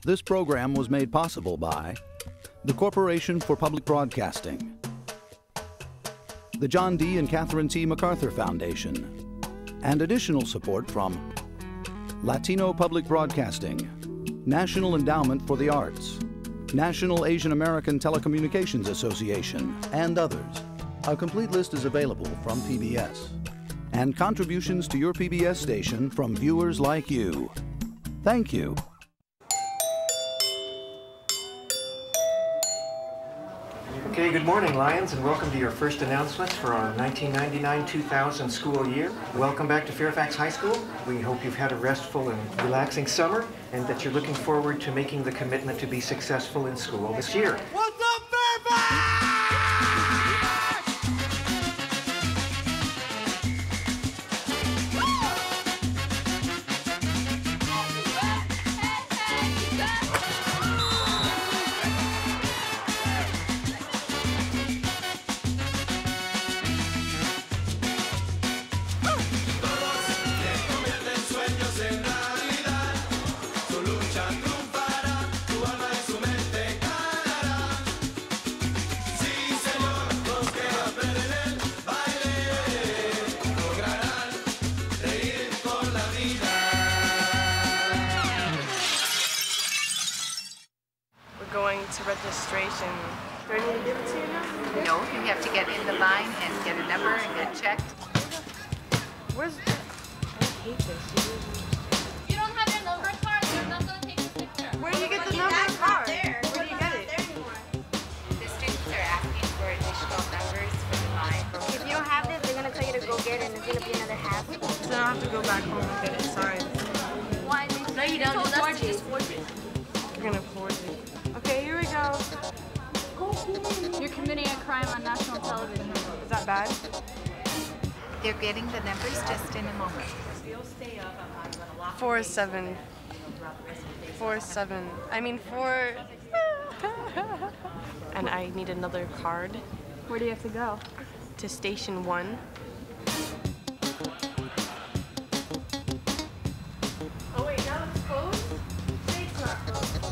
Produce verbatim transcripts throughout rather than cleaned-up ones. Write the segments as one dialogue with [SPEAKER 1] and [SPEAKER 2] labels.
[SPEAKER 1] This program was made possible by the Corporation for Public Broadcasting, the John D. and Catherine T. MacArthur Foundation, and additional support from Latino Public Broadcasting, National Endowment for the Arts, National Asian American Telecommunications Association, and others. A complete list is available from P B S. And contributions to your P B S station from viewers like you. Thank you.
[SPEAKER 2] Okay, good morning, Lions, and welcome to your first announcements for our nineteen ninety-nine two thousand school year. Welcome back to Fairfax High School. We hope you've had a restful and relaxing summer, and that you're looking forward to making the commitment to be successful in school this year.
[SPEAKER 3] What's up, Fairfax?
[SPEAKER 4] To registration. Do I need to give it to you now?
[SPEAKER 5] No, you have to get in the line and get a number and get checked.
[SPEAKER 4] Where's the... I hate this.
[SPEAKER 6] You don't have your number card, they're not going to take a picture.
[SPEAKER 4] Where do you get the number card? Where do you get it?
[SPEAKER 5] The students are asking for additional numbers for the line.
[SPEAKER 7] If you don't have this, they're going to tell you to go get it, and it's going to be another half.
[SPEAKER 4] So I have to go back home and get it. Sorry.
[SPEAKER 6] Why? No, you don't. Just forge it. Just forge it.
[SPEAKER 4] You're going to forge it. Okay, here we go.
[SPEAKER 6] You're committing a crime on national television.
[SPEAKER 4] Is that bad?
[SPEAKER 5] They're getting the numbers just in a moment.
[SPEAKER 4] Four, seven. Four, seven. I mean, four. And I need another card.
[SPEAKER 6] Where do you have to go?
[SPEAKER 4] To station one.
[SPEAKER 6] Oh, wait, now it's closed? State's not closed.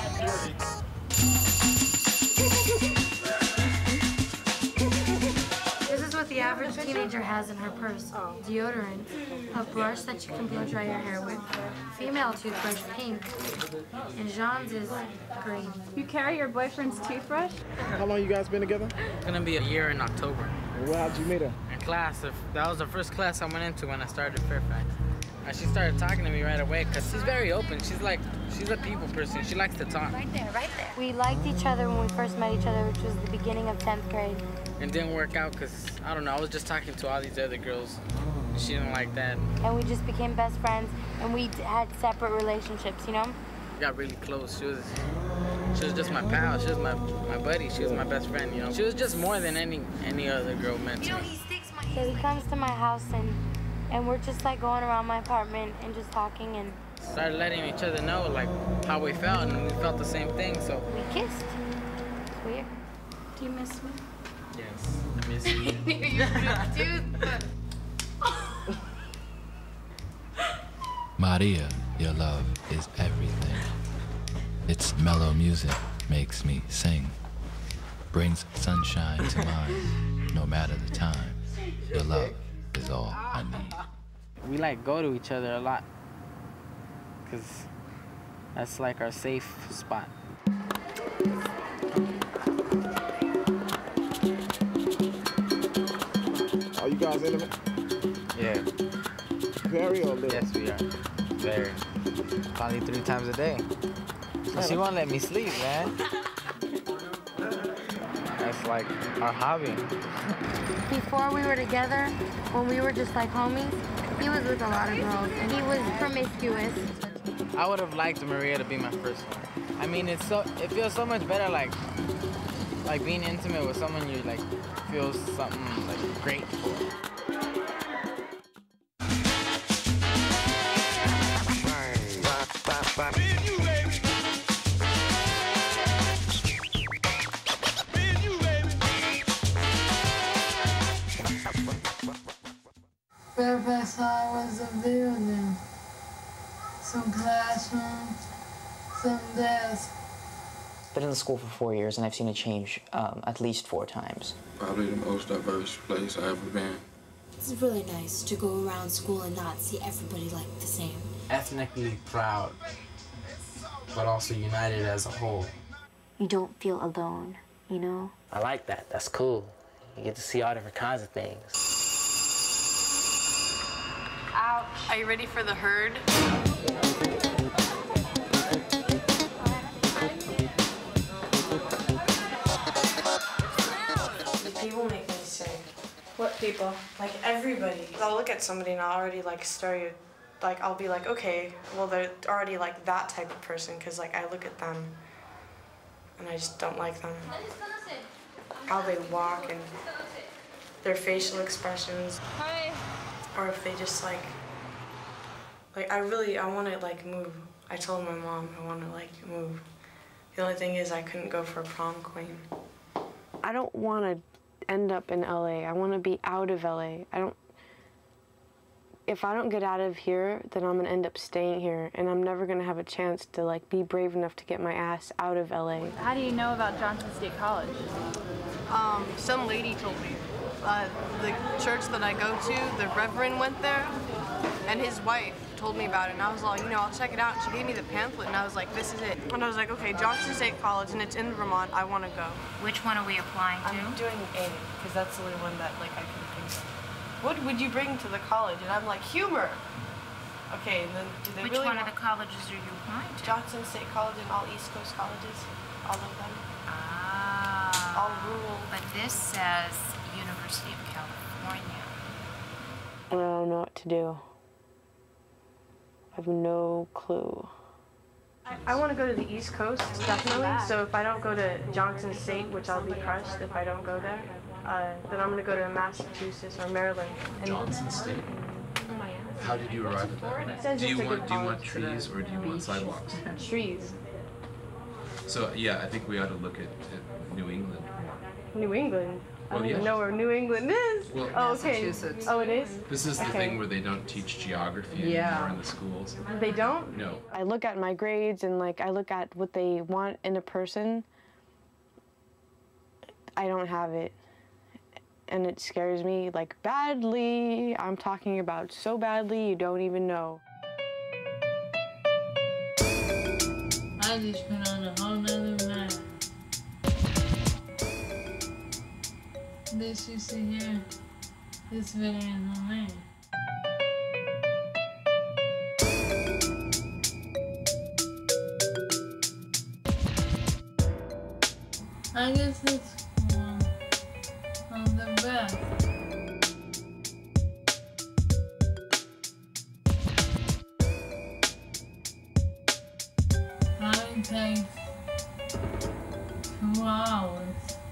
[SPEAKER 7] This is what the average teenager has in her purse.
[SPEAKER 4] Oh.
[SPEAKER 7] Deodorant, a brush that you can blow dry your hair with, female toothbrush pink, and Jean's is green.
[SPEAKER 6] You carry your boyfriend's toothbrush?
[SPEAKER 8] How long you guys been together?
[SPEAKER 9] It's gonna be a year in October.
[SPEAKER 8] Well, how'd you meet her?
[SPEAKER 9] In class. If that was the first class I went into when I started Fairfax. And she started talking to me right away because she's very open. She's like, she's a people person. She likes to talk.
[SPEAKER 5] Right there, right there.
[SPEAKER 7] We liked each other when we first met each other, which was the beginning of tenth grade.
[SPEAKER 9] It didn't work out because, I don't know, I was just talking to all these other girls. She didn't like that.
[SPEAKER 7] And we just became best friends, and we had separate relationships, you know?
[SPEAKER 9] We got really close. She was, she was just my pal. She was my, my buddy. She was my best friend, you know? She was just more than any, any other girl meant to me.
[SPEAKER 7] So he comes to my house, and, and we're just like going around my apartment and just talking, and
[SPEAKER 9] started letting each other know like how we felt, and we felt the same thing, so.
[SPEAKER 7] we kissed. It's weird.
[SPEAKER 6] Do you miss me?
[SPEAKER 9] Yes, I miss you.
[SPEAKER 5] Dude.
[SPEAKER 10] Maria, your love is everything. Its mellow music makes me sing, brings sunshine to mind, no matter the time. Your love is all I need.
[SPEAKER 9] We like go to each other a lot, cause that's like our safe spot.
[SPEAKER 8] Are you guys intimate?
[SPEAKER 9] Yeah.
[SPEAKER 8] Very or little?
[SPEAKER 9] Yes, we are. Very. Probably three times a day. So she won't let me sleep, man. That's like our hobby.
[SPEAKER 7] Before we were together, when we were just like homies, he was with a lot of girls, and he was promiscuous.
[SPEAKER 9] I would have liked Maria to be my first one. I mean, it's so it feels so much better, like like being intimate with someone you like feel something like great for.
[SPEAKER 11] Fairfax High was a building, some classrooms, some days.
[SPEAKER 12] Been in the school for four years, and I've seen it change um, at least four times.
[SPEAKER 13] Probably the most diverse place I've ever been.
[SPEAKER 14] It's really nice to go around school and not see everybody like the same.
[SPEAKER 15] Ethnically proud, but also united as a whole.
[SPEAKER 16] You don't feel alone, you know?
[SPEAKER 17] I like that. That's cool. You get to see all different kinds of things.
[SPEAKER 4] Ouch. Are you ready for the herd?
[SPEAKER 18] People make me sick.
[SPEAKER 4] What people?
[SPEAKER 18] Like everybody. I'll look at somebody and I'll already like stereo, like I'll be like, okay, well they're already like that type of person because like I look at them and I just don't like them. How they walk and their facial expressions.
[SPEAKER 4] Hi.
[SPEAKER 18] Or if they just like, like I really, I want to like move. I told my mom I want to like move. The only thing is I couldn't go for prom queen.
[SPEAKER 19] I don't want to end up in L A. I want to be out of L A. I don't, if I don't get out of here, then I'm gonna end up staying here, and I'm never gonna have a chance to like be brave enough to get my ass out of L A.
[SPEAKER 4] How do you know about Johnson State College?
[SPEAKER 20] Um, some lady told me. Uh, the church that I go to, the reverend went there, and his wife told me about it, and I was like, you know, I'll check it out. And she gave me the pamphlet, and I was like, this is it. And I was like, okay, Johnson State College, and it's in Vermont. I want to go.
[SPEAKER 16] Which one are we applying to?
[SPEAKER 18] I'm doing A, because that's the only one that like I can think of. What would you bring to the college? And I'm like, humor. Okay, and then do they
[SPEAKER 16] Which
[SPEAKER 18] really
[SPEAKER 16] one
[SPEAKER 18] want...
[SPEAKER 16] of the colleges are you applying to?
[SPEAKER 18] Johnson State College and all East Coast colleges, all of them.
[SPEAKER 16] Ah.
[SPEAKER 18] All rural.
[SPEAKER 16] But this says University of California.
[SPEAKER 19] I don't know what to do. I have no clue.
[SPEAKER 18] I, I want to go to the East Coast, definitely. So if I don't go to Johnson State, which I'll be crushed if I don't go there, uh, then I'm going to go to Massachusetts or Maryland. And
[SPEAKER 21] Johnson State. How did you arrive at that?
[SPEAKER 18] Do
[SPEAKER 21] you want do you want trees or do you want sidewalks?
[SPEAKER 18] Trees.
[SPEAKER 21] So yeah, I think we ought to look at, at New England.
[SPEAKER 18] New England? I
[SPEAKER 21] Well,
[SPEAKER 18] don't
[SPEAKER 21] yeah.
[SPEAKER 18] even know where New England is.
[SPEAKER 21] Well,
[SPEAKER 18] oh, okay.
[SPEAKER 21] Massachusetts.
[SPEAKER 18] Oh, it is?
[SPEAKER 21] This is the
[SPEAKER 18] okay.
[SPEAKER 21] thing where they don't teach geography
[SPEAKER 19] Yeah.
[SPEAKER 21] anymore in the schools.
[SPEAKER 18] They don't?
[SPEAKER 21] No.
[SPEAKER 19] I look at my grades and like I look at what they want in a person. I don't have it. And it scares me like badly. I'm talking about so badly you don't even know.
[SPEAKER 11] I just been on a whole nother map. This you see here, this video is on me. I guess it's one of the best. Mine takes two hours.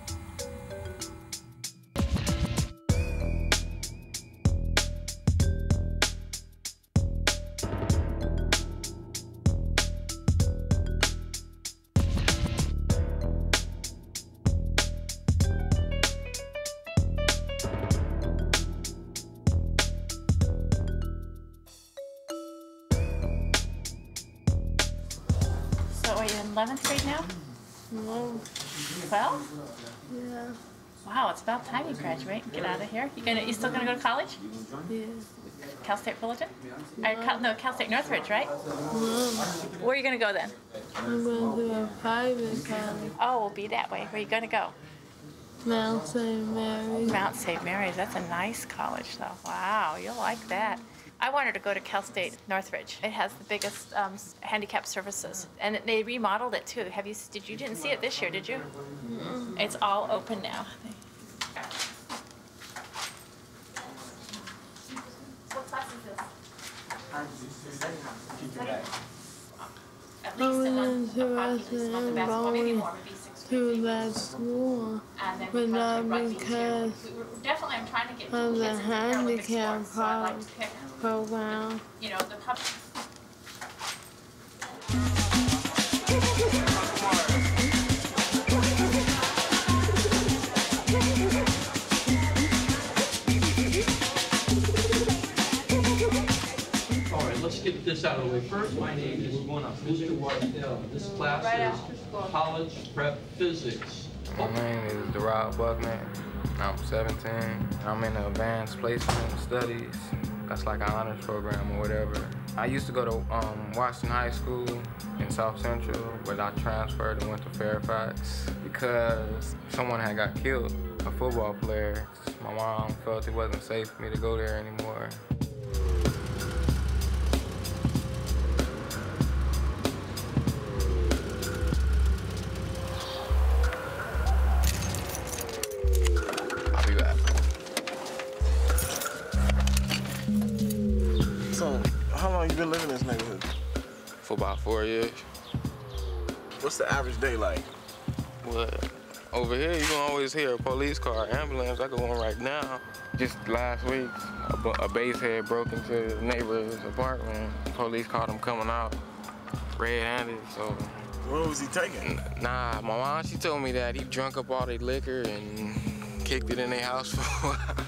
[SPEAKER 16] So are you in eleventh grade now?
[SPEAKER 11] No.
[SPEAKER 16] twelve?
[SPEAKER 11] Yeah.
[SPEAKER 16] Wow, it's about time you graduate and get out of here. You gonna, you still gonna go to college?
[SPEAKER 11] Yeah.
[SPEAKER 16] Cal State Fullerton? Or Cal, no, Cal State Northridge, right?
[SPEAKER 11] No.
[SPEAKER 16] Where are you gonna go then?
[SPEAKER 11] I'm going to a private college.
[SPEAKER 16] Oh, we'll be that way. Where are you gonna go?
[SPEAKER 11] Mount Saint Mary's.
[SPEAKER 16] Mount Saint Mary's. That's a nice college, though. Wow, you'll like that. I wanted to go to Cal State Northridge. It has the biggest um, handicap services, and it, they remodeled it too. Have you? Did you didn't see it this year? Did you?
[SPEAKER 11] Mm.
[SPEAKER 16] It's all open now. What class is this? At
[SPEAKER 11] I
[SPEAKER 16] least
[SPEAKER 11] was
[SPEAKER 16] the one
[SPEAKER 11] interested in going to that school, but not because
[SPEAKER 16] definitely I'm trying to get
[SPEAKER 11] of the
[SPEAKER 16] kids in here with the
[SPEAKER 11] handicap
[SPEAKER 16] sports, so I like to pick,
[SPEAKER 11] program.
[SPEAKER 16] you know, the pub.
[SPEAKER 22] All right, let's get this out of the way
[SPEAKER 1] So first, my name is Mister Whitetail. This class is college prep physics.
[SPEAKER 9] My name is Derard Buckman. I'm seventeen. I'm in the advanced placement studies. That's like an honors program or whatever. I used to go to um, Washington High School in South Central, but I transferred and went to Fairfax because someone had got killed, a football player. My mom felt it wasn't safe for me to go there anymore. I'll be back.
[SPEAKER 8] So, how long you been living in this neighborhood?
[SPEAKER 9] For about four years.
[SPEAKER 8] What's the average day like?
[SPEAKER 9] What? Over here, you can always hear a police car, ambulance. I go on right now. Just last week, a, a base head broke into the neighbor's apartment. Police caught him coming out, red-handed, so.
[SPEAKER 8] What was he taking?
[SPEAKER 9] Nah, my mom, she told me that he drunk up all their liquor and kicked it in their house for a while.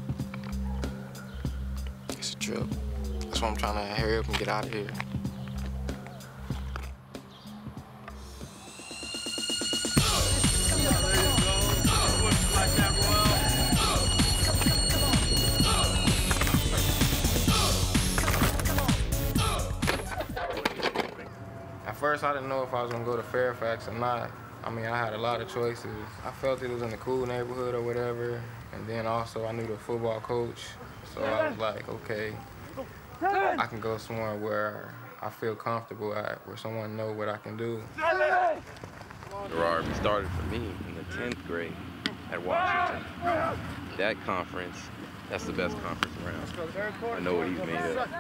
[SPEAKER 9] It's a trip. That's why I'm trying to hurry up and get out of here. At first, I didn't know if I was gonna go to Fairfax or not. I mean, I had a lot of choices. I felt it was in a cool neighborhood or whatever, and then also I knew the football coach, so I was like, okay, I can go somewhere where I feel comfortable at, where someone knows what I can do.
[SPEAKER 22] Derard started for me in the tenth grade at Washington. That conference, that's the best conference around. I know what he's made of.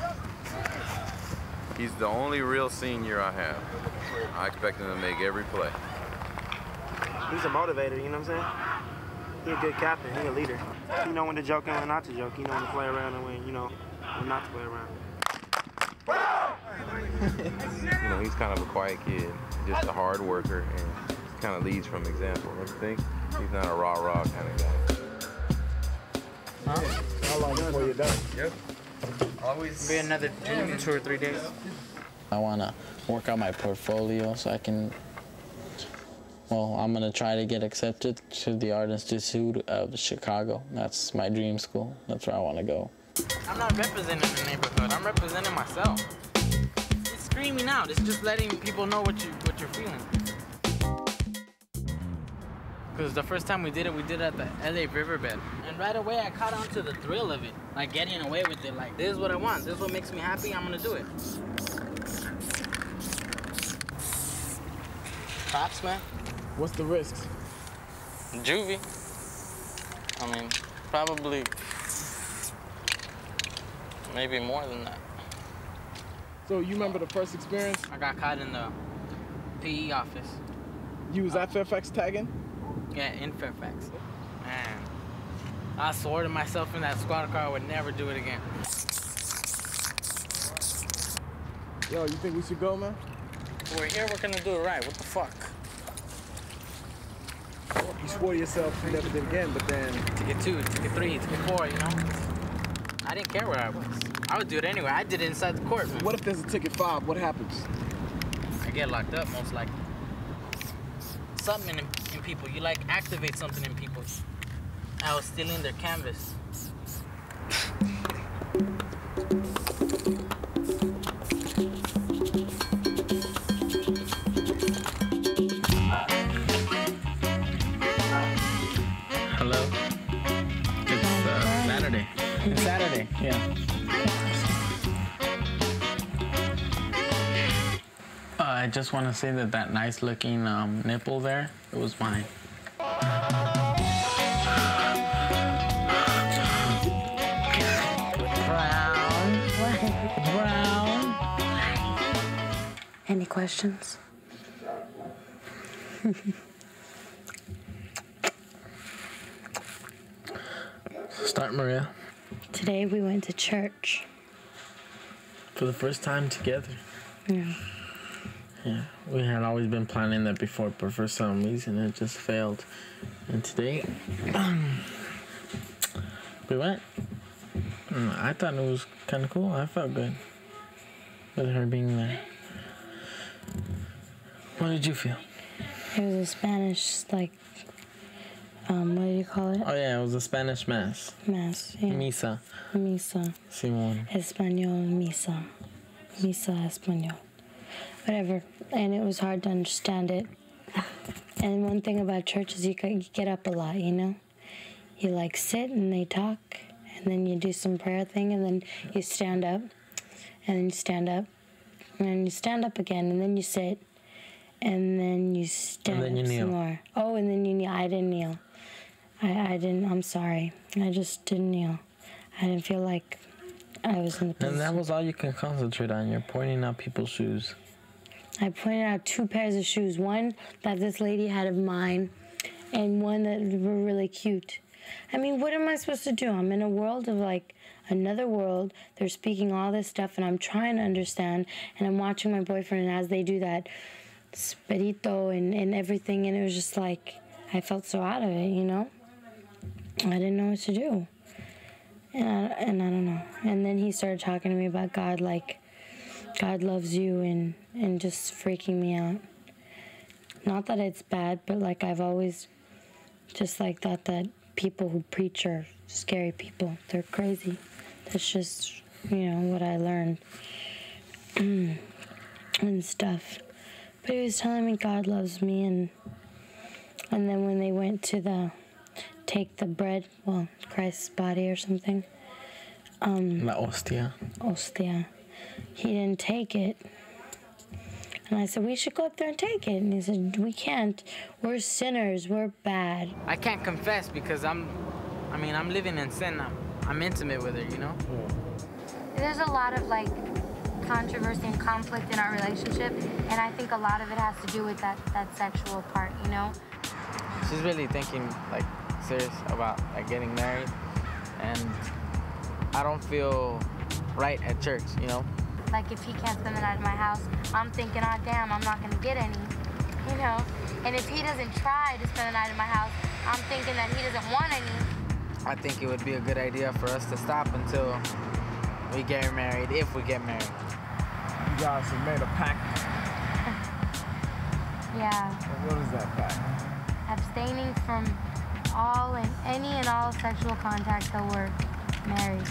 [SPEAKER 22] He's the only real senior I have. I expect him to make every play.
[SPEAKER 23] He's a motivator, you know what I'm saying? He's a good captain, he's a leader. He know when to joke and when not to joke. He know when to play around and when, you know, when not to play around.
[SPEAKER 22] You know, he's kind of a quiet kid, just a hard worker, and kind of leads from example. Don't you think? He's not a rah-rah kind of guy.
[SPEAKER 9] Huh?
[SPEAKER 8] How long before you're done?
[SPEAKER 9] Yep. Always be another two, two or three days.
[SPEAKER 24] I want to work out my portfolio so I can, well, I'm going to try to get accepted to the Art Institute of Chicago. That's my dream school. That's where I want to go.
[SPEAKER 9] I'm not representing the neighborhood. I'm representing myself. It's screaming out. It's just letting people know what you what you're feeling. Because the first time we did it, we did it at the L A riverbed. And right away, I caught on to the thrill of it. Like, getting away with it. Like, this is what I want. This is what makes me happy. I'm going to do it. Props, man.
[SPEAKER 8] What's the risks?
[SPEAKER 9] Juvie. I mean, probably maybe more than that.
[SPEAKER 8] So you remember the first experience?
[SPEAKER 9] I got caught in the P E office.
[SPEAKER 8] You was at Fairfax tagging?
[SPEAKER 9] Yeah, in Fairfax. Man, I swore to myself in that squad car I would never do it again.
[SPEAKER 8] Yo, you think we should go, man?
[SPEAKER 9] We're here, we're gonna do it right. What the fuck?
[SPEAKER 8] You swore to yourself you never did again, but then...
[SPEAKER 9] To get two, to get three, to get four, you know? I didn't care where I was. I would do it anyway. I did it inside the court, man.
[SPEAKER 8] What if there's a ticket five? What happens?
[SPEAKER 9] I get locked up, most likely. Something in, in people. You, like, activate something in people. I was stealing their canvas.
[SPEAKER 24] Hello? It's uh, Saturday. It's Saturday, yeah. Uh, I just want to say that that nice looking um, nipple there, it was mine.
[SPEAKER 7] Brown. Brown. Any questions?
[SPEAKER 24] Start, Maria.
[SPEAKER 7] Today we went to church.
[SPEAKER 24] For the first time together.
[SPEAKER 7] Yeah.
[SPEAKER 24] Yeah, we had always been planning that before, but for some reason it just failed. And today, we went. I thought it was kind of cool. I felt good. with her being there. What did you feel?
[SPEAKER 7] It was a Spanish, like, um, what do you call it?
[SPEAKER 24] Oh yeah, it was a Spanish mass.
[SPEAKER 7] Mass, yeah.
[SPEAKER 24] Misa.
[SPEAKER 7] Misa.
[SPEAKER 24] Simón.
[SPEAKER 7] Español, misa. Misa, español. Whatever. And it was hard to understand it. And one thing about church is you get up a lot, you know? You, like, sit and they talk, and then you do some prayer thing, and then you stand up, and then you stand up, and then you stand up again, and then you sit, and then you stand
[SPEAKER 24] and then
[SPEAKER 7] up
[SPEAKER 24] you
[SPEAKER 7] some
[SPEAKER 24] kneel.
[SPEAKER 7] more. Oh, and then you kneel. I didn't kneel. I, I didn't, I'm sorry. I just didn't kneel. I didn't feel like I was in the position.
[SPEAKER 24] And that was all you can concentrate on. You're pointing out people's shoes.
[SPEAKER 7] I pointed out two pairs of shoes. One that this lady had of mine, and one that were really cute. I mean, what am I supposed to do? I'm in a world of, like, another world. They're speaking all this stuff, and I'm trying to understand, and I'm watching my boyfriend, and as they do that, spirito and, and everything, and it was just like, I felt so out of it, you know? I didn't know what to do. And I, and I don't know. And then he started talking to me about God, like, God loves you, and, and just freaking me out. Not that it's bad, but, like, I've always just, like, thought that people who preach are scary people. They're crazy. That's just, you know, what I learned and stuff. But he was telling me God loves me, and and then when they went to the take the bread, well, Christ's body or something. Um,
[SPEAKER 24] La hostia.
[SPEAKER 7] Hostia. He didn't take it. And I said, we should go up there and take it. And he said, we can't. We're sinners. We're bad.
[SPEAKER 17] I can't confess because I'm, I mean, I'm living in sin. I'm, I'm intimate with her, you know?
[SPEAKER 7] There's a lot of, like, controversy and conflict in our relationship, and I think a lot of it has to do with that, that sexual part, you know?
[SPEAKER 24] She's really thinking, like, serious about, like, getting married, and I don't feel right at church, you know?
[SPEAKER 7] Like, if he can't spend the night at my house, I'm thinking, oh, damn, I'm not gonna get any, you know? And if he doesn't try to spend the night at my house, I'm thinking that he doesn't want any.
[SPEAKER 24] I think it would be a good idea for us to stop until we get married, if we get married.
[SPEAKER 8] You guys have made a pact.
[SPEAKER 7] Yeah.
[SPEAKER 8] What is that pact?
[SPEAKER 7] Abstaining from all and any and all sexual contact till we're married.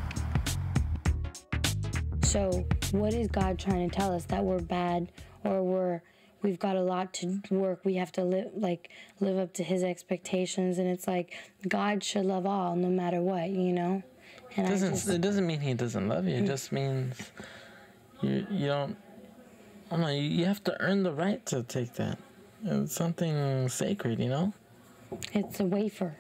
[SPEAKER 7] So what is God trying to tell us? That we're bad, or we're we've got a lot to work. We have to live like live up to His expectations, and it's like God should love all, no matter what, you know. And
[SPEAKER 24] doesn't,
[SPEAKER 7] I just,
[SPEAKER 24] it doesn't mean He doesn't love you. It just means you you don't. I don't know. You, you have to earn the right to take that. It's something sacred, you know.
[SPEAKER 7] It's a wafer.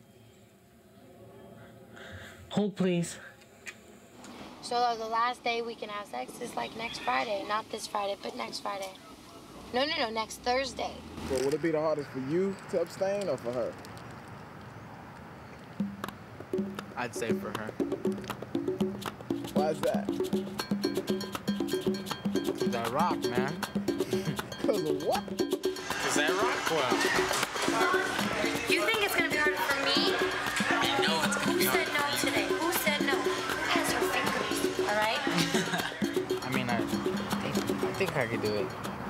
[SPEAKER 24] Hold, please.
[SPEAKER 7] So uh, the last day we can have sex is like next Friday, not this Friday, but next Friday. No, no, no, next Thursday.
[SPEAKER 8] So would it be the hardest for you to abstain or for her?
[SPEAKER 24] I'd say for her.
[SPEAKER 8] Why is that?
[SPEAKER 24] That rock, man.
[SPEAKER 8] Because of what?
[SPEAKER 24] Because that rock well.
[SPEAKER 7] You think it's going to be harder for me?
[SPEAKER 24] You know it's going to be
[SPEAKER 7] Who said no today? Who said no? Who has her fingers, all right?
[SPEAKER 24] I mean, I think, I think I could do it.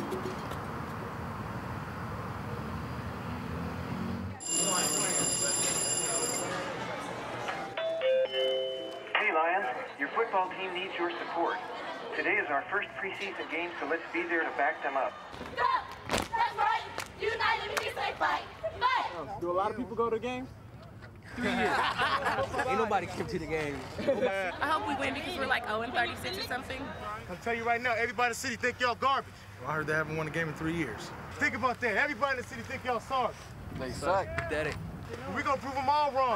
[SPEAKER 2] Hey, Lions. Your football team needs your support. Today is our first preseason game, so let's be there to back them up.
[SPEAKER 11] Go! That's right! United we say fight! Fight!
[SPEAKER 8] Do a lot of people go to games?
[SPEAKER 2] Three years. Ain't nobody come to the game.
[SPEAKER 3] I hope we win because we're like oh and thirty-six or something.
[SPEAKER 23] I'll tell you right now, everybody in the city think y'all garbage. Well, I heard they haven't won a game in three years. Think about that. Everybody in the city think y'all sorry.
[SPEAKER 24] They suck.
[SPEAKER 2] Pathetic.
[SPEAKER 23] We're gonna prove them all wrong.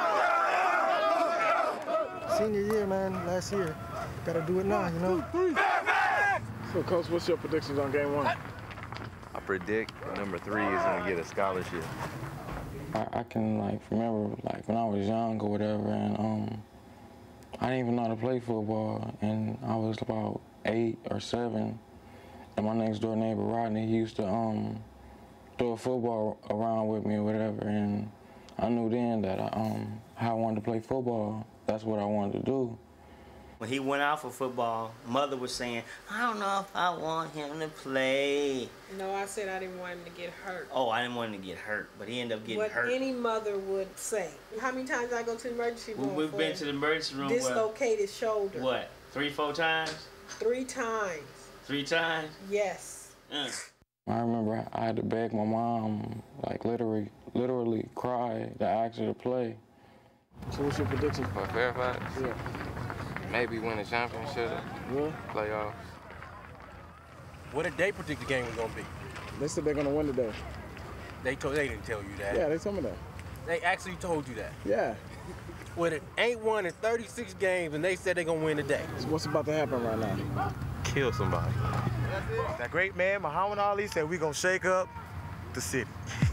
[SPEAKER 23] Senior year, man, last year. Gotta do it now, you know?
[SPEAKER 8] So, Coach, what's your predictions on game one?
[SPEAKER 22] I predict number three is gonna get a scholarship.
[SPEAKER 24] I, I can like remember like when I was young or whatever, and um, I didn't even know how to play football, and I was about eight or seven, and my next door neighbor Rodney, he used to um throw a football around with me or whatever, and I knew then that I um how I wanted to play football. That's what I wanted to do.
[SPEAKER 5] When he went out for football, mother was saying, I don't know if I want him to play.
[SPEAKER 6] No, I said I didn't want him to get hurt.
[SPEAKER 5] Oh, I didn't want him to get hurt, but he ended up getting
[SPEAKER 6] what
[SPEAKER 5] hurt.
[SPEAKER 6] What any mother would say. How many times I go to the emergency room?
[SPEAKER 5] We've been to the emergency room.
[SPEAKER 6] Dislocated shoulder.
[SPEAKER 5] What, three, four times?
[SPEAKER 6] Three times.
[SPEAKER 5] Three times?
[SPEAKER 6] Yes.
[SPEAKER 5] Uh.
[SPEAKER 24] I remember I had to beg my mom, like literally, literally cry to ask her to play.
[SPEAKER 8] So what's your prediction
[SPEAKER 9] for Fairfax?
[SPEAKER 8] Yeah.
[SPEAKER 9] Maybe win the championship.
[SPEAKER 8] Yeah.
[SPEAKER 9] Playoffs.
[SPEAKER 10] What did they predict the game was gonna be?
[SPEAKER 8] They said they're gonna win today.
[SPEAKER 10] They told they didn't tell you that.
[SPEAKER 8] Yeah, they told me that.
[SPEAKER 10] They actually told you that.
[SPEAKER 8] Yeah.
[SPEAKER 10] Well, it ain't won in thirty-six games, and they said they're gonna win today.
[SPEAKER 8] So what's about to happen right now?
[SPEAKER 10] Kill somebody.
[SPEAKER 12] That great man, Muhammad Ali, said we're gonna shake up the city.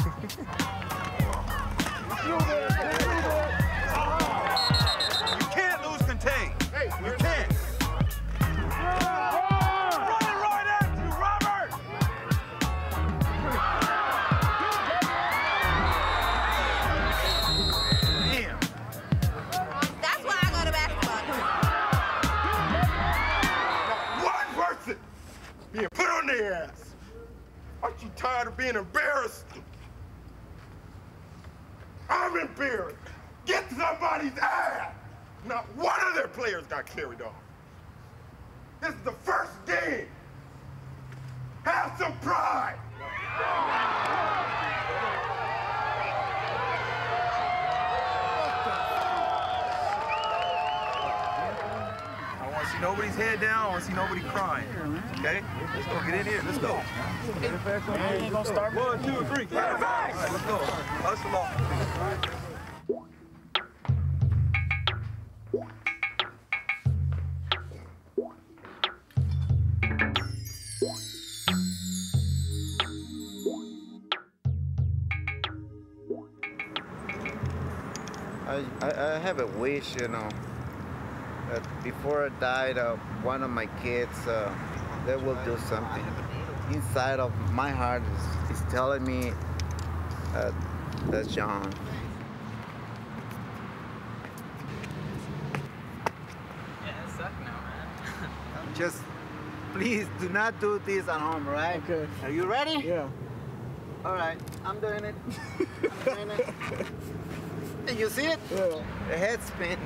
[SPEAKER 10] You can't lose contain. You can't. Running right at you, Robert! Damn.
[SPEAKER 3] That's why I go to basketball.
[SPEAKER 12] One person being put on their ass. Aren't you tired of being embarrassed? I'm embarrassed. Get somebody's ass. Not one of their players got carried off. This is the first game. Have some pride.
[SPEAKER 10] I want to see nobody's head down. I want to see nobody crying. Okay? Let's go. Get in here. Let's go.
[SPEAKER 8] Man, ain't gonna start.
[SPEAKER 10] One, two, three. All right, let's go. Hustle off.
[SPEAKER 25] I, I, I have a wish, you know, that before I died, uh, one of my kids, uh, they will do something. Inside of my heart is, is telling me uh, that's John.
[SPEAKER 17] Yeah, it sucks now, man.
[SPEAKER 25] Just please do not do this at home, right?
[SPEAKER 8] Okay.
[SPEAKER 25] Are you ready?
[SPEAKER 8] Yeah.
[SPEAKER 25] All right, I'm doing it. I'm doing it. You see it?
[SPEAKER 8] Yeah.
[SPEAKER 25] The head spin.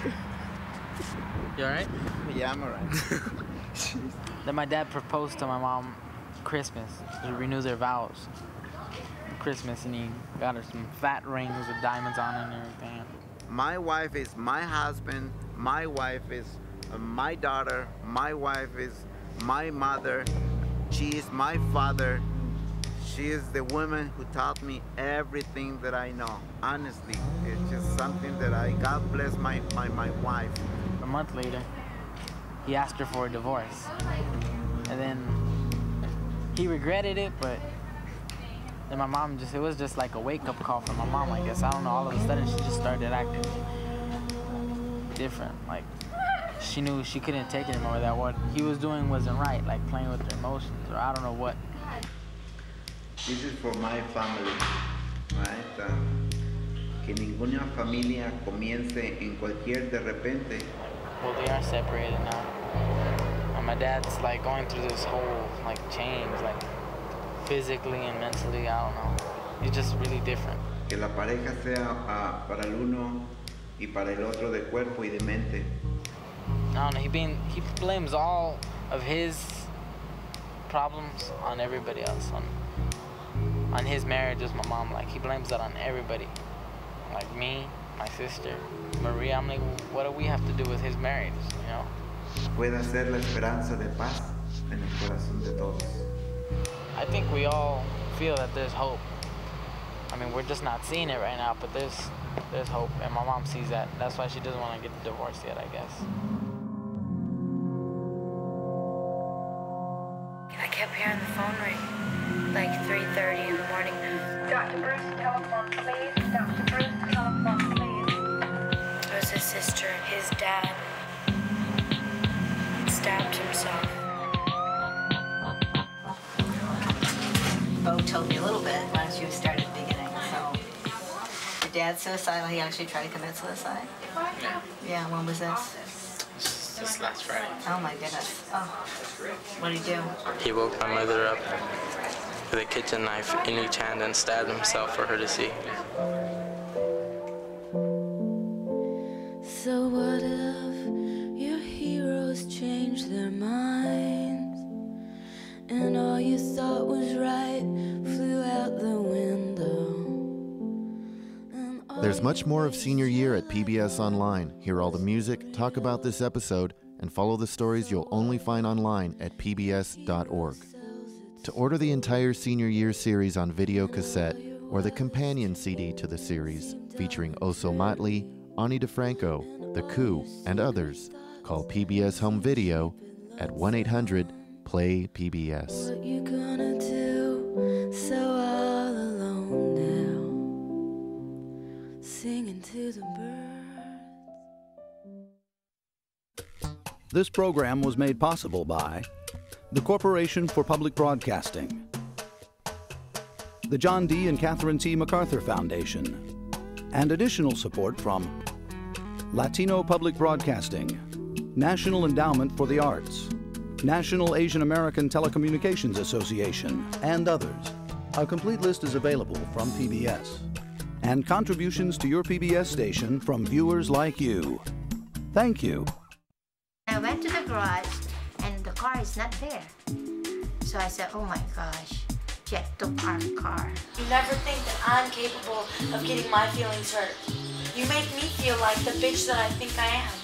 [SPEAKER 17] You alright?
[SPEAKER 25] Yeah, I'm alright.
[SPEAKER 17] Then my dad proposed to my mom Christmas to renew their vows. Christmas, and he got her some fat rings with diamonds on it and everything.
[SPEAKER 25] My wife is my husband. My wife is uh, my daughter. My wife is my mother. She is my father. She is the woman who taught me everything that I know. Honestly, it's just something that I, God bless my, my, my wife.
[SPEAKER 17] A month later, he asked her for a divorce. And then he regretted it, but then my mom just, it was just like a wake-up call for my mom, I guess. I don't know, all of a sudden she just started acting different. Like, she knew she couldn't take it anymore, that what he was doing wasn't right, like playing with her emotions, or I don't know what.
[SPEAKER 25] This is for my family, right? Uh, que ninguna familia comience en cualquier de repente.
[SPEAKER 17] Well, they are separated now. And my dad's like going through this whole like change, like physically and mentally, I don't know. He's just really different.
[SPEAKER 25] Que la pareja sea uh, para el uno y para el otro de cuerpo y de mente.
[SPEAKER 17] I don't know, he, being, he blames all of his problems on everybody else, on on his marriage with my mom. Like, he blames that on everybody. Like me, my sister, Maria. I'm like, what do we have to do with his marriage, you know?
[SPEAKER 25] Pueda ser la esperanza de paz en el corazón de todos.
[SPEAKER 17] I think we all feel that there's hope. I mean, we're just not seeing it right now, but there's there's hope, and my mom sees that. That's why she doesn't want to get divorced yet, I guess.
[SPEAKER 26] I kept hearing the phone ring, like three thirty in the morning. Doctor Bruce, telephone, please. Doctor Bruce, telephone, please. It was his sister. His dad stabbed himself.
[SPEAKER 27] Bo told me a little bit once you started at the beginning. So, your dad's suicidal. He actually tried to commit suicide. Yeah. When was this?
[SPEAKER 24] just last Friday.
[SPEAKER 27] Oh my goodness. Oh. What did he do?
[SPEAKER 24] He woke my mother up with a kitchen knife in each hand and stabbed himself for her to see.
[SPEAKER 4] So what if your heroes change their minds and all you thought was right flew out the window?
[SPEAKER 13] There's much more of senior year at P B S Online. Hear all the music, talk about this episode, and follow the stories you'll only find online at P B S dot org. To order the entire senior year series on video cassette or the companion C D to the series featuring Oso Motley, Ani DeFranco, The Coup, and others, call P B S Home Video at one eight hundred play P B S.
[SPEAKER 4] What you gonna do? So all alone now, singing to the birds.
[SPEAKER 14] This program was made possible by the Corporation for Public Broadcasting, the John D. and Catherine T. MacArthur Foundation, and additional support from Latino Public Broadcasting, National Endowment for the Arts, National Asian American Telecommunications Association, and others. A complete list is available from P B S. And contributions to your P B S station from viewers like you. Thank you.
[SPEAKER 26] I went to the garage and the car is not there. So I said, oh my gosh, Jeff took our car.
[SPEAKER 15] You never think that I'm capable of getting my feelings hurt. You make me feel like the bitch that I think I am.